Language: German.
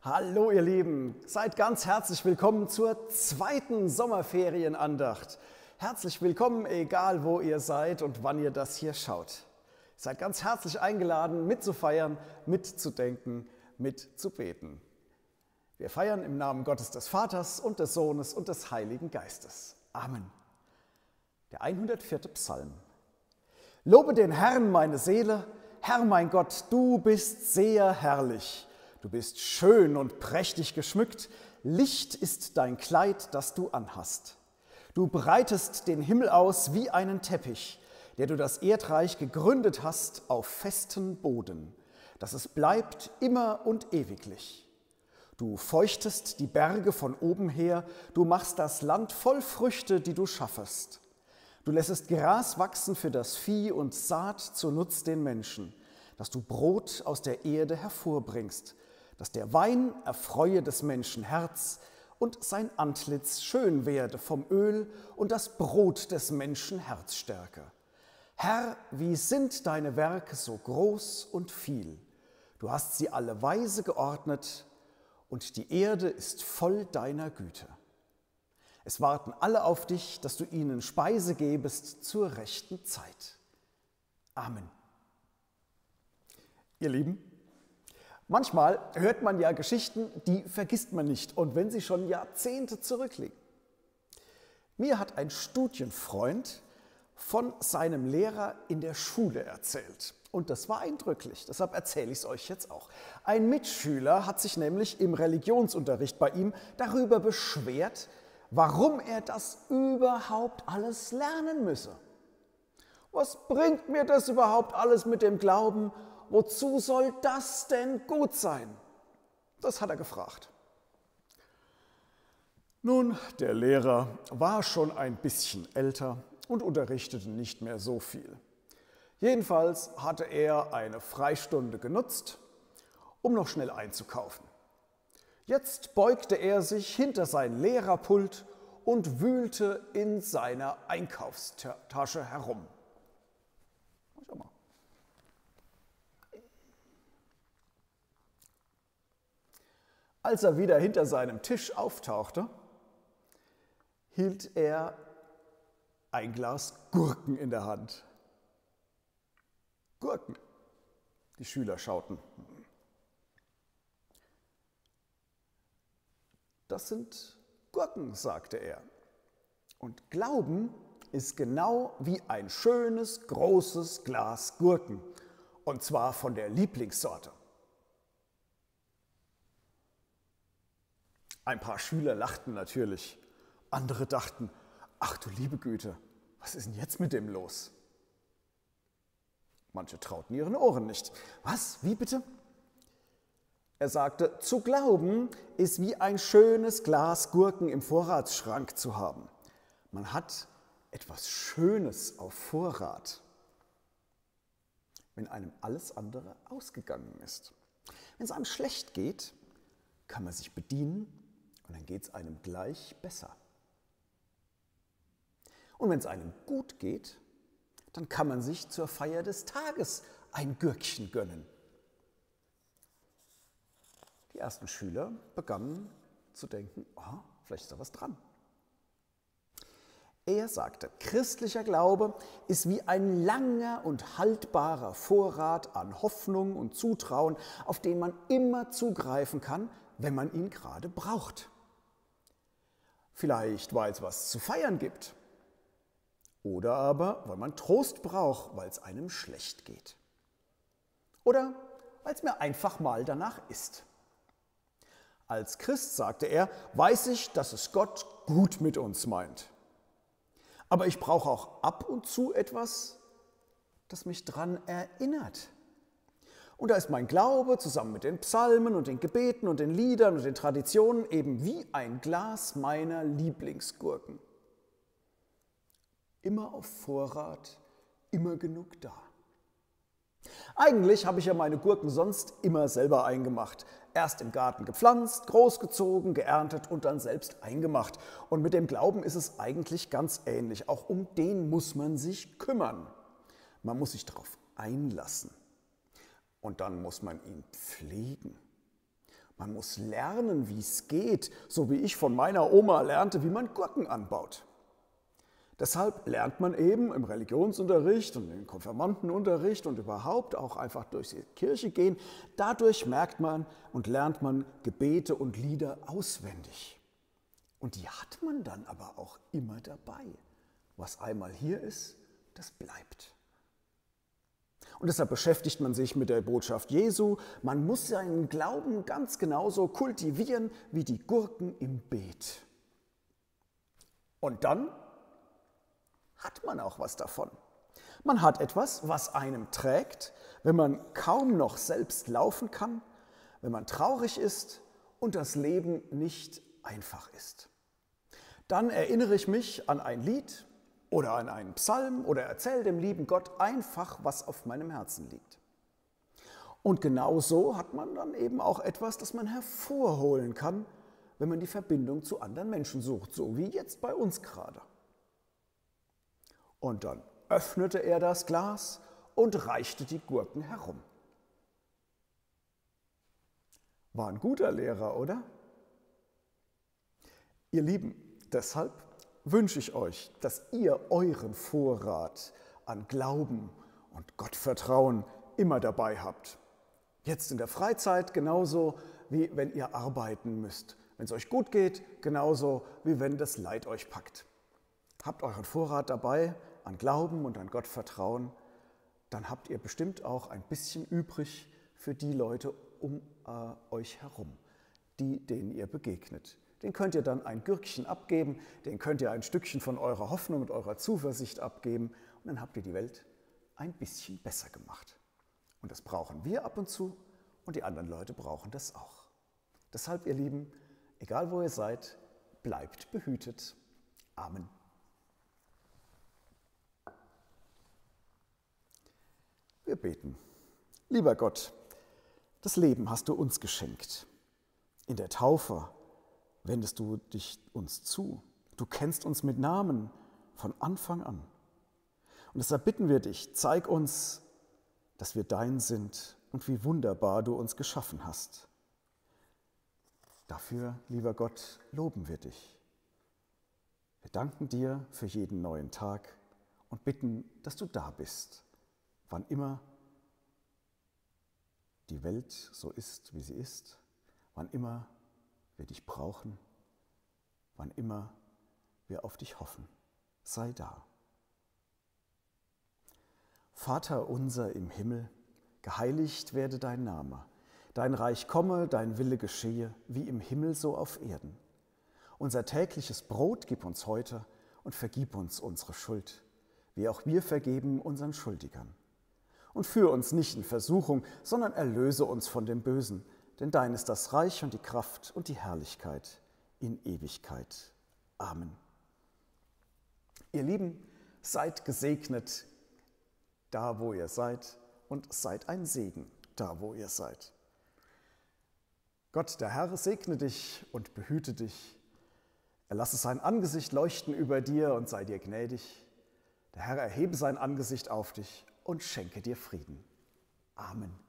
Hallo ihr Lieben, seid ganz herzlich willkommen zur zweiten Sommerferienandacht. Herzlich willkommen, egal wo ihr seid und wann ihr das hier schaut. Seid ganz herzlich eingeladen, mitzufeiern, mitzudenken, mitzubeten. Wir feiern im Namen Gottes des Vaters und des Sohnes und des Heiligen Geistes. Amen. Der 104. Psalm. Lobe den Herrn, meine Seele. Herr mein Gott, du bist sehr herrlich. Du bist schön und prächtig geschmückt. Licht ist dein Kleid, das du anhast. Du breitest den Himmel aus wie einen Teppich, der du das Erdreich gegründet hast auf festen Boden, dass es bleibt immer und ewiglich. Du feuchtest die Berge von oben her, du machst das Land voll Früchte, die du schaffest. Du lässest Gras wachsen für das Vieh und Saat zu Nutz den Menschen, dass du Brot aus der Erde hervorbringst, dass der Wein erfreue des Menschen Herz und sein Antlitz schön werde vom Öl und das Brot des Menschen Herz stärke. Herr, wie sind deine Werke so groß und viel? Du hast sie alle weise geordnet und die Erde ist voll deiner Güte. Es warten alle auf dich, dass du ihnen Speise gebest zur rechten Zeit. Amen. Ihr Lieben, manchmal hört man ja Geschichten, die vergisst man nicht, und wenn sie schon Jahrzehnte zurückliegen. Mir hat ein Studienfreund von seinem Lehrer in der Schule erzählt. Und das war eindrücklich, deshalb erzähle ich es euch jetzt auch. Ein Mitschüler hat sich nämlich im Religionsunterricht bei ihm darüber beschwert, warum er das überhaupt alles lernen müsse. Was bringt mir das überhaupt alles mit dem Glauben? Wozu soll das denn gut sein? Das hat er gefragt. Nun, der Lehrer war schon ein bisschen älter und unterrichtete nicht mehr so viel. Jedenfalls hatte er eine Freistunde genutzt, um noch schnell einzukaufen. Jetzt beugte er sich hinter sein Lehrerpult und wühlte in seiner Einkaufstasche herum. Schau mal. Als er wieder hinter seinem Tisch auftauchte, hielt er ein Glas Gurken in der Hand. Gurken. Die Schüler schauten. Das sind Gurken, sagte er. Und Glauben ist genau wie ein schönes, großes Glas Gurken. Und zwar von der Lieblingssorte. Ein paar Schüler lachten natürlich. Andere dachten, ach du liebe Güte, was ist denn jetzt mit dem los? Manche trauten ihren Ohren nicht. Was? Wie bitte? Er sagte, zu glauben ist wie ein schönes Glas Gurken im Vorratsschrank zu haben. Man hat etwas Schönes auf Vorrat, wenn einem alles andere ausgegangen ist. Wenn es einem schlecht geht, kann man sich bedienen und dann geht es einem gleich besser. Und wenn es einem gut geht, dann kann man sich zur Feier des Tages ein Gürkchen gönnen. Die ersten Schüler begannen zu denken, vielleicht ist da was dran. Er sagte, christlicher Glaube ist wie ein langer und haltbarer Vorrat an Hoffnung und Zutrauen, auf den man immer zugreifen kann, wenn man ihn gerade braucht. Vielleicht, weil es was zu feiern gibt. Oder aber, weil man Trost braucht, weil es einem schlecht geht. Oder weil es mir einfach mal danach ist. Als Christ, sagte er, weiß ich, dass es Gott gut mit uns meint. Aber ich brauche auch ab und zu etwas, das mich daran erinnert. Und da ist mein Glaube zusammen mit den Psalmen und den Gebeten und den Liedern und den Traditionen eben wie ein Glas meiner Lieblingsgurken. Immer auf Vorrat, immer genug da. Eigentlich habe ich ja meine Gurken sonst immer selber eingemacht. Erst im Garten gepflanzt, großgezogen, geerntet und dann selbst eingemacht. Und mit dem Glauben ist es eigentlich ganz ähnlich. Auch um den muss man sich kümmern. Man muss sich darauf einlassen. Und dann muss man ihn pflegen. Man muss lernen, wie es geht, so wie ich von meiner Oma lernte, wie man Gurken anbaut. Deshalb lernt man eben im Religionsunterricht und im Konfirmandenunterricht und überhaupt auch einfach durch die Kirche gehen. Dadurch merkt man und lernt man Gebete und Lieder auswendig. Und die hat man dann aber auch immer dabei. Was einmal hier ist, das bleibt. Und deshalb beschäftigt man sich mit der Botschaft Jesu. Man muss seinen Glauben ganz genauso kultivieren wie die Gurken im Beet. Und dann hat man auch was davon. Man hat etwas, was einem trägt, wenn man kaum noch selbst laufen kann, wenn man traurig ist und das Leben nicht einfach ist. Dann erinnere ich mich an ein Lied oder an einen Psalm oder erzähle dem lieben Gott einfach, was auf meinem Herzen liegt. Und genau so hat man dann eben auch etwas, das man hervorholen kann, wenn man die Verbindung zu anderen Menschen sucht, so wie jetzt bei uns gerade. Und dann öffnete er das Glas und reichte die Gurken herum. War ein guter Lehrer, oder? Ihr Lieben, deshalb wünsche ich euch, dass ihr euren Vorrat an Glauben und Gottvertrauen immer dabei habt. Jetzt in der Freizeit genauso, wie wenn ihr arbeiten müsst. Wenn es euch gut geht, genauso wie wenn das Leid euch packt. Habt euren Vorrat dabei an Glauben und an Gottvertrauen, dann habt ihr bestimmt auch ein bisschen übrig für die Leute um euch herum, denen ihr begegnet. Den könnt ihr dann ein Gürkchen abgeben, den könnt ihr ein Stückchen von eurer Hoffnung und eurer Zuversicht abgeben und dann habt ihr die Welt ein bisschen besser gemacht. Und das brauchen wir ab und zu und die anderen Leute brauchen das auch. Deshalb, ihr Lieben, egal wo ihr seid, bleibt behütet. Amen. Wir beten. Lieber Gott, das Leben hast du uns geschenkt. In der Taufe wendest du dich uns zu. Du kennst uns mit Namen von Anfang an. Und deshalb bitten wir dich, zeig uns, dass wir dein sind und wie wunderbar du uns geschaffen hast. Dafür, lieber Gott, loben wir dich. Wir danken dir für jeden neuen Tag und bitten, dass du da bist, wann immer die Welt so ist, wie sie ist, wann immer wir dich brauchen, wann immer wir auf dich hoffen. Sei da. Vater unser im Himmel, geheiligt werde dein Name. Dein Reich komme, dein Wille geschehe, wie im Himmel so auf Erden. Unser tägliches Brot gib uns heute und vergib uns unsere Schuld, wie auch wir vergeben unseren Schuldigern. Und führe uns nicht in Versuchung, sondern erlöse uns von dem Bösen, denn dein ist das Reich und die Kraft und die Herrlichkeit in Ewigkeit. Amen. Ihr Lieben, seid gesegnet da, wo ihr seid, und seid ein Segen da, wo ihr seid. Gott, der Herr, segne dich und behüte dich. Er lasse sein Angesicht leuchten über dir und sei dir gnädig. Der Herr erhebe sein Angesicht auf dich und schenke dir Frieden. Amen.